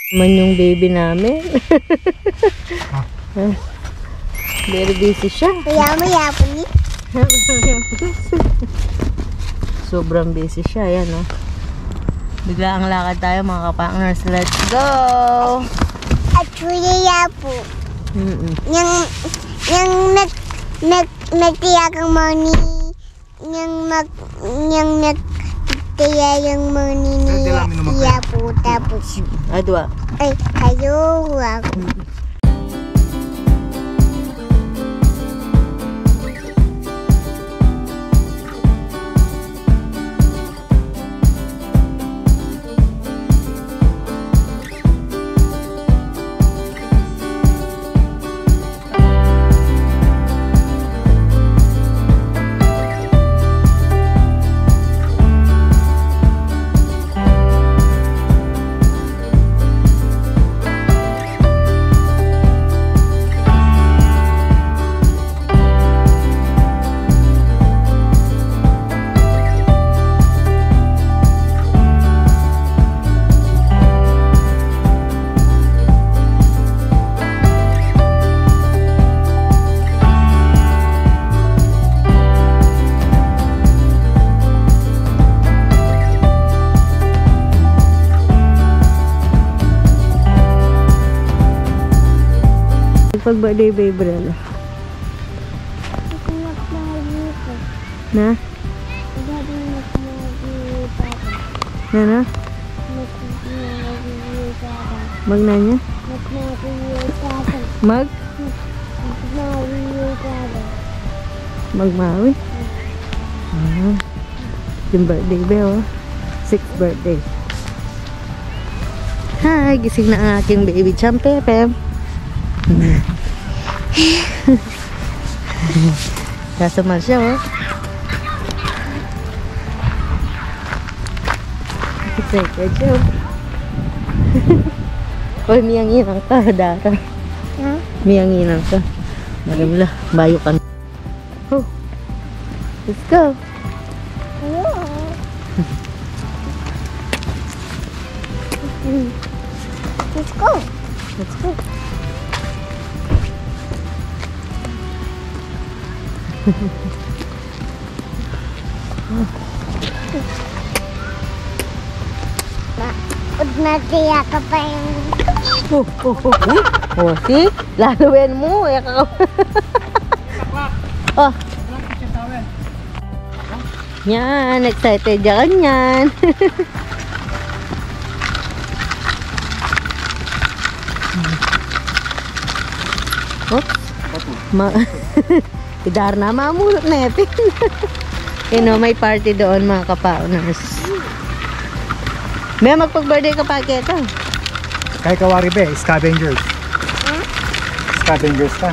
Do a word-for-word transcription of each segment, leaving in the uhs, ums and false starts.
Man yung baby namin. Very busy siya. Kaya maya po ni. Sobrang busy siya. Ayan o. Oh. Bigla ang lakad tayo mga kapangers. Let's go! At kuya po. Mm -mm. Yung, yung nag, nag, nagtiyagang money. Yung mag, yung nagtiya yung money niya. Iya po. Tapos. Adwa. Ay, kayo ako. Pag birthday baby Relo. Na? Na na? Mag nanya? Mag? Magmawi? Ah, yung birthday ba oh? Sixth birthday. Hi! Gising na ang aking baby Champepem. Kasama siya oh. Excited siya oh. Uy, miyang-inang ka, Dara. Huh? Miyang-inang ka. Maramla, bayo ka. Oh. Let's go. Let's go. Let's go. Pag natiya ka pa yung... Oh, oh, oh, oh. Oh, see? Laluin mo. Oh. Yan, excited yan yan. Oh. Ma Idar na mamulot na ito. You know, may party doon mga kapauners. May magpag-birthday ka pa kita. Kay kawari be, scavengers. Huh? Scavengers ka.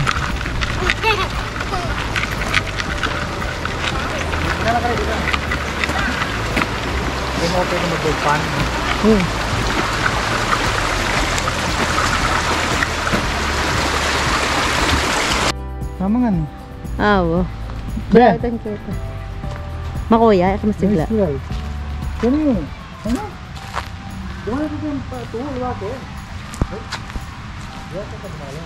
Hindi mo pwede mag-bulpan. Hmm. Tama nga no. Awo. Be. Balatan kita. Makuya, ako masigla. Nice right. Ano yun? Ano? Diba na ito yung tuwa, diba ito? Diba ito ka dumala?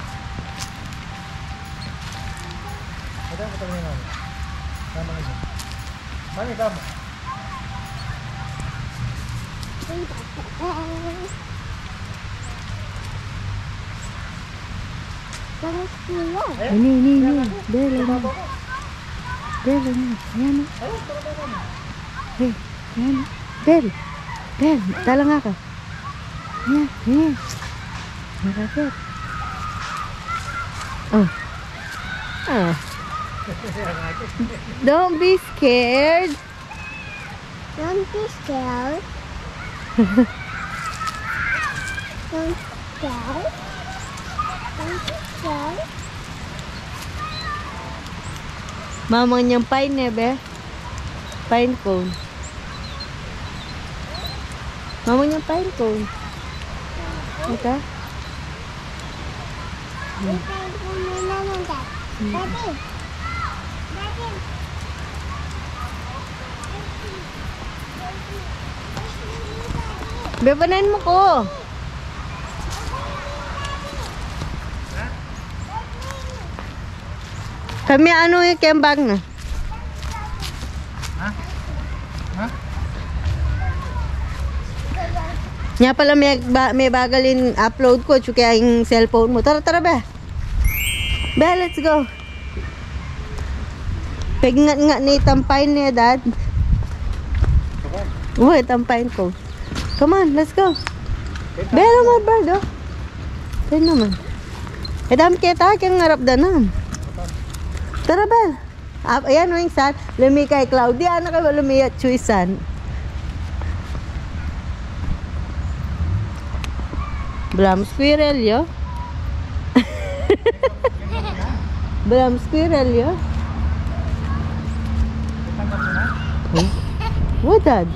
Ito ang katalangin namin. Tama nga dyan. Mami, tama. Ini, ini, ini. Bel, ini. Bel, ini. Ayan o. Hey, ayan o. Bel. Bel, tala nga ka. Ayan, ayan. Nakakit. Oh. Ah. Don't be scared. Don't be scared. Don't be scared. Don't be scared. Mamang niyang pine eh, be. Pine cone. Mamang niyang pine cone. Ika? Hmm. Daddy. Daddy. Be, panayin mo ko. Kami ano yung kembang na? Ha? Ha? Nga pala may, ba, may bagalin upload ko kaya yung cellphone mo. Tara, tara ba? Ba, let's go. Pegngat nga ni tampain niya, Dad. Uy, tampain ko. Come on, let's go. Bela mo, bird, oh. Ito naman. Eh, dami kita, kaya ngarap danan. Tara, Bel. Ah, ayan, wing san. Lumi kay Claudia, ano kayo lumi at Chuisan. Blam squirrel, yo. Blam squirrel, yo. Hmm? What, Dad?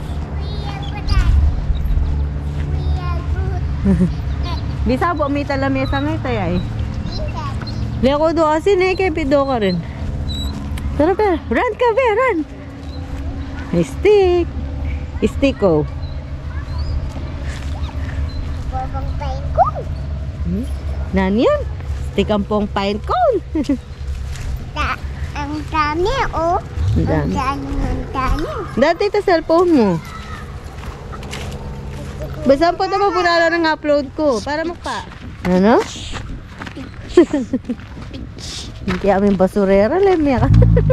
Bisa po, may talamesa nga ito, ay. Liya ko doon kasi na, kaya pido ka rin. Tara, Bel. Run ka, Bel, run. Stick. Stick, oh. Hmm? Nani yan? Stick ang pong pine cone. Da, ang dami, oh. Ang Ang dami. dami, ang dami. Dati ito cellphone mo. Basta po ito mapurala ng upload ko. Para magpa. Ano? Hindi kami basurera. Lemya ka.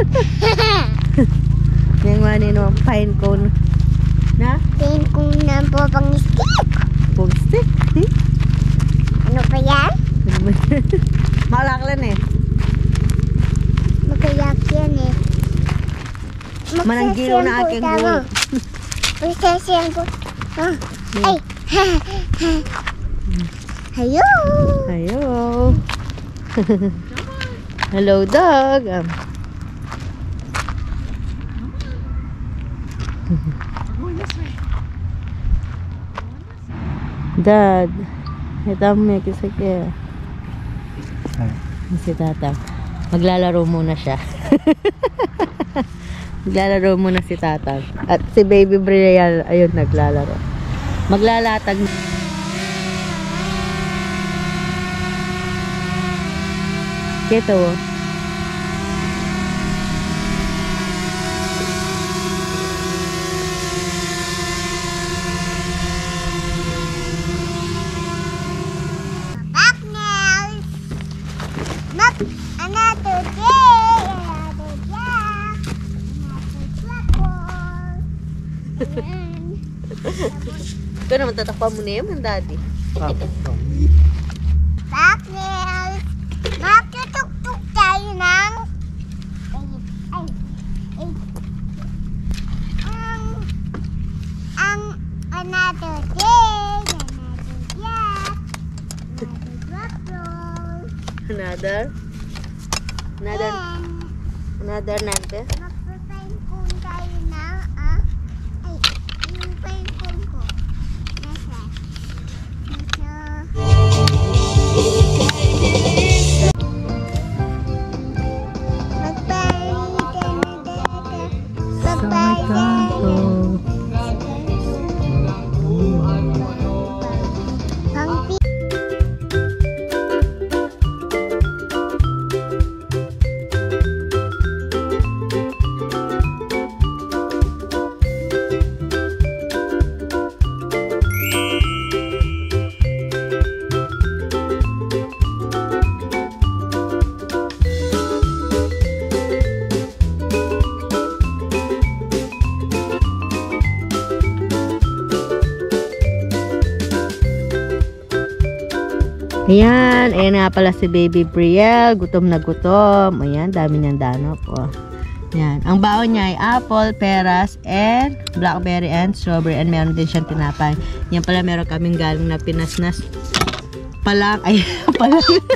Yung manin mo, pine cone. Na? Tingin kong nang po pang stick. Pong stick. Hmm? Ano pa yan? Malaklan eh. Magayak yan eh. Mananggilo na aking bulo. Magsasiyang ko. Ah. Ay. Hello. Hello. Hello, dog. Um. Dad, ito mo yung kisake. Si tata. Maglalaro muna siya. Maglalaro muna si tata. At si baby Brielle, ayun, naglalaro. Maglalatag. Kito, oh. Agnes. Not another day. Another jack. Another blackboard. Ayan. Ito naman tatakpan mo na yun, daddy. Agnes. Magtutuk-tuk tayo ng ay, ay, ang ang another day, another jack, another blackboard. Another? Another? Then, Another nante? magpa-fine cone tayo na, ah. Ay, yung fine cone ko. Nasa? Nasa? Ayan, ayan nga pala si baby Brielle. Gutom na gutom. Ayan, dami niyang danop. Oh. Ayan. Ang baon niya ay apple, peras, and blackberry, and strawberry. And meron din siyang tinapay. Yan pala, meron kaming galing na pinasnas. Palang, ay, palang.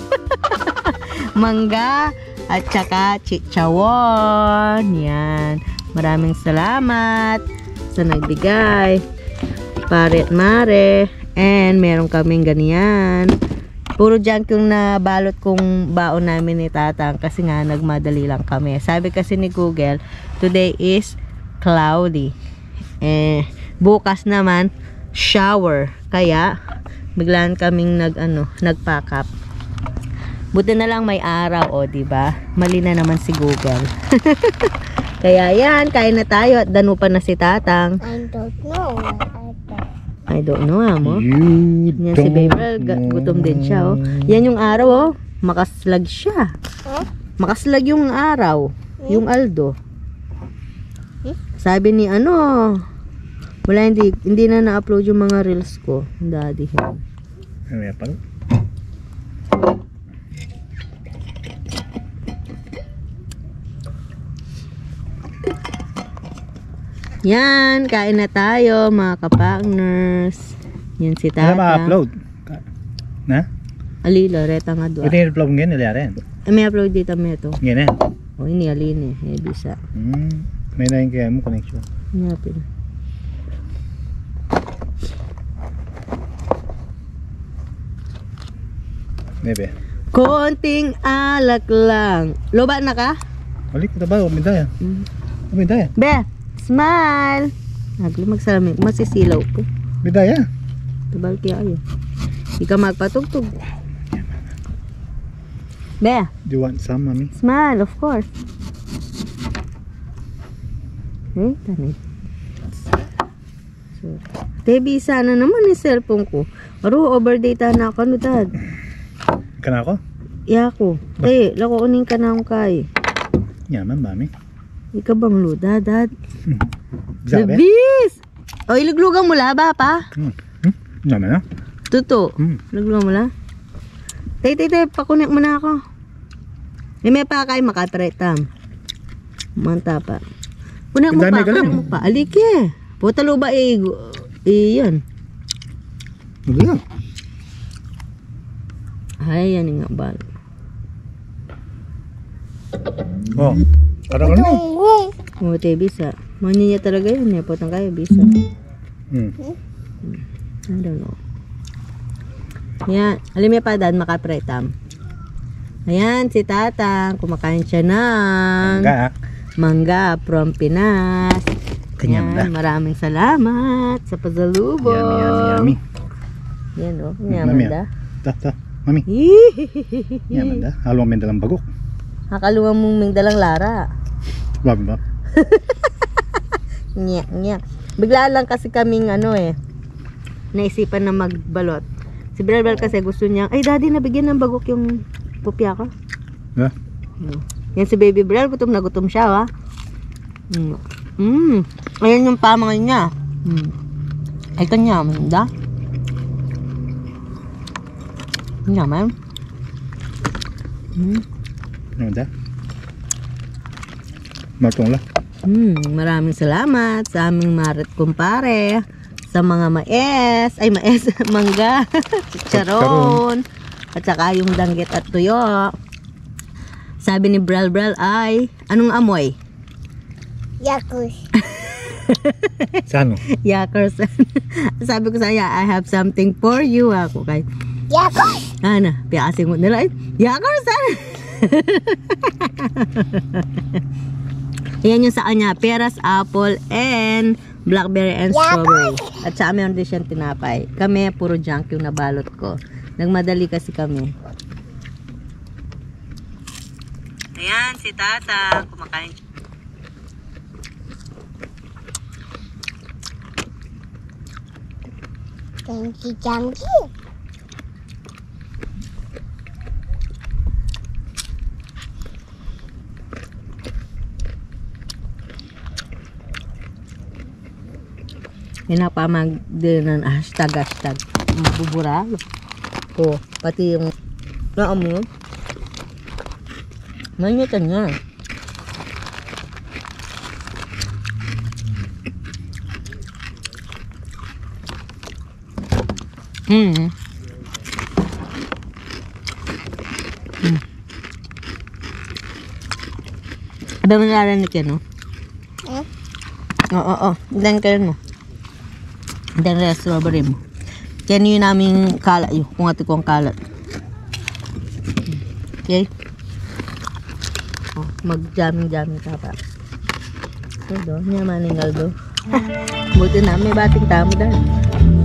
Mangga, at saka chichawon. Yan. Maraming salamat sa nagbigay. Pare at mare. And meron kaming ganyan. Puro junk yung nabalot kong baon namin ni Tatang kasi nga nagmadali lang kami. Sabi kasi ni Google, today is cloudy. Eh, bukas naman, shower. Kaya, biglaan kaming nag, ano, nag-pack up. Buti na lang may araw, o, diba? Mali na naman si Google. Kaya yan, kain na tayo at danupan na si Tatang. I don't know. I don't know, amo. You Yan si Baby, gutom din siya, oh. Yan yung araw, oh. Makaslag siya. Huh? Makaslag yung araw. Yung Aldo. Hmm? Sabi ni ano, wala, hindi, hindi na na-upload yung mga reels ko. Daddy. Ano yan pala? Yan, kain na tayo mga kapakners. Yan si Ano Tata. ma-upload? Na? Alila, reta nga doon. Ito yung upload ngayon, nila rin. Eh, may upload dito may ito. Ngayon eh. O, ini alin eh. Eh, bisa. Hmm. May na yung kaya mo connection. Ngapin. Nebe. Konting alak lang. Loba na ka? Balik ko ba? Umindaya. Mm. Umindaya. Be, smile. Nagli magsalamig. Masisilaw po. Umindaya. Tabal kaya ayo. Di ka magpatugtog. Be, Do you want some, mommy? smile, of course. Eh, tanay. So, Tebi, sana naman yung cellphone ko. Aro, overdata na ako, no, dad. Kana ako? Iya ko. Te, lako uning ka na akong kay. Yaman, mami. Ika bang luda, dad? Sabi? Labis! O, iluglugan mo la ba, pa? Hmm. Hmm? Yaman na? Tuto. Hmm. Iluglugan mo la? Te, te, te, pakunik mo na ako. Eh, may pa kay makapretam. Manta pa. Kunik mo Ang dami pa, ka lang. kunik mo pa. Alike. Putalo ba, eh, eh, yan. Ano yan? Ay, yan nga ba? Oh. Parang ano? O, te, bisa. Manya niya talaga yun, eh. Putang kayo, bisa. Hmm. I don't know. Yan. Alam niya pa, dad, makapretam. Ayan, si Tatang. Kumakain siya ng Mangga. mangga from Pinas. Kanyam na. Yan, maraming salamat sa pasalubong. Yummy, yummy, yummy. Yan, o. Mami, Nyaman da. Ta, ta. Mami. Yaman da. Halong may dalang bagok. Nakaluwang mong may dalang lara. Babi ba? Nya, nya. Bigla lang kasi kaming ano eh. Naisipan na magbalot. Si Brelbel kasi gusto niya, ay daddy, nabigyan ng bagok yung pupya ko. Yeah. Hmm. Yan si Baby Brel, gutom na gutom siya, ha? Mm. Mm. Ayan yung pamangan niya. Mm. Ay, kanya, manda. Naman. Mm. Ano da? Matong la. Mm. Maraming salamat sa aming marit kumpare. Sa mga maes. Ay, maes. Mangga. Chicharon. At saka yung danggit at tuyo. Sabi ni Brel Brel ay, anong amoy? Yakus. Sano? Yakers. Sabi ko sa iya, I have something for you. Ako kay, Yakus. ano, piyasing mo nila. Yakers. Yan yung sa kanya, peras, apple, and blackberry and strawberry. At sa amin din siyang tinapay. Kami, puro junk yung nabalot ko. Nagmadali kasi kami. Ayan, si Tata. Kumakain. Thank you, Junkie. Pinapamag din ng hashtag, hashtag. Buburalo. O, pati yung naan mo. Manyutan nga. Hmm. Hmm. Ada mo narinig yan, no? Eh? Oo, oo. Dan kayo, no? Dan rest strawberry mo. Kaya yun namin kalat yun. Kung ati ko ang kalat. Okay? Oh, mag-jamming-jamming ka pa. Ito do. Nyaman do. Buti na. May bating tamo dahil.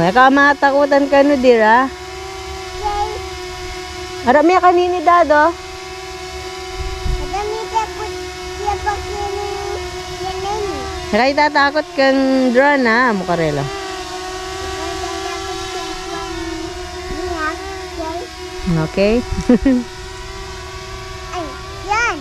Baka matakutan ka no, dira. Yay. Arami ka nini, dado. Madami takot siya pa kini yan na yun. Kaya tatakot kang drone, ha, Mukarela. Ikaw takot siya kwan niya. Yay. Okay? Ay, yan.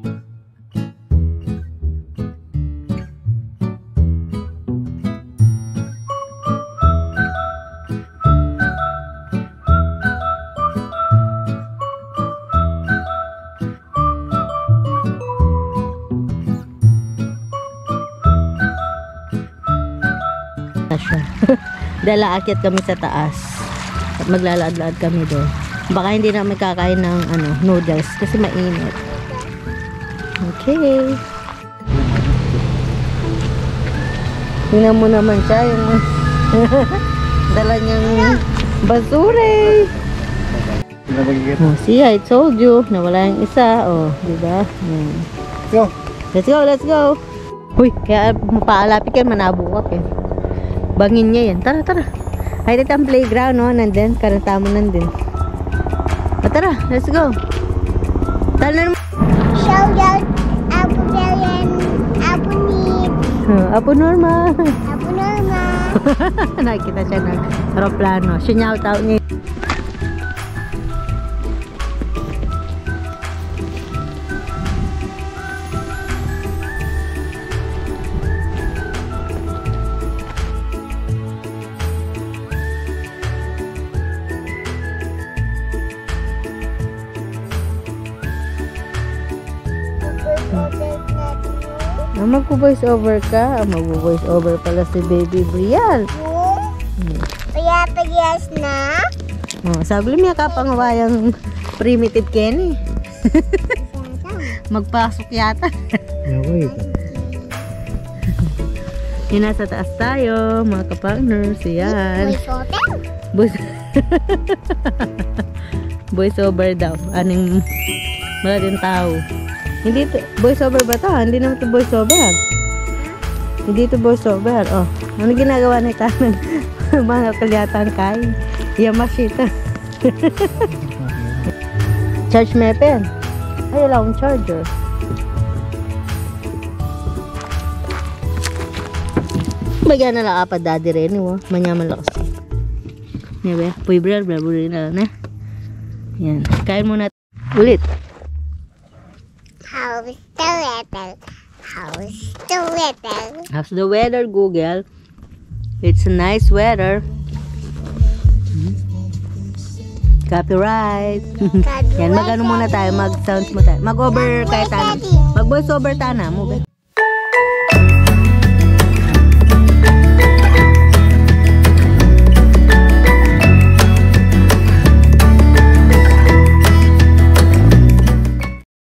Siya. Dahil aakyat kami sa taas at maglalakad-lakad kami doon. Baka hindi na kami kakain ng ano, noodles kasi mainit. Okay. Tingnan mo naman siya yung dala niyang basura eh. Oh, see, I told you nawala yung isa. Oh, di ba? Hmm. Go. Let's go, let's go. Uy, kaya mapaalapit ka, manabukak eh. Bangin niya yan. Tara, tara. Ay, dito ang playground, no? Nandun. Karanta mo nandun. O, tara. Let's go. Tara na naman. Shout out Abu Belen, Abu Nip, Uh, Apo Norma. Abu Norma. Nakikita siya ng aeroplano. Shout out niya. Ah, magpo-voice over ka. Ah, magpo-voice over pala si Baby Brian. Hmm. Kaya pagyas na. Oh, sabi niya ka pangawayang primitive Kenny. Magpasok yata. Yeah, wait. Yun, nasa taas tayo, mga ka-partners. Yan. Voice hotel. Voice, voice over daw. Aning mga din tao. Hindi to, voice over ba to? Hindi naman to voice over. Hindi to voice over. Oh, ano ginagawa na ito ng mga kalyatang kain? Yamashita. Charge me pen. Ay, wala akong charger. Bagyan na lang apat daddy rin. Oh. Manyaman lakas. Yan ba? Puy bral, bral, bral na lang na. Yan. Kain muna ulit. How's the weather? How's the weather? How's the weather, Google? It's a nice weather. Copyright. Yan, mag-ano muna tayo, mag-sounds mo tayo. Mag-over kahit ano. Mag-voice over tayo na mo, be.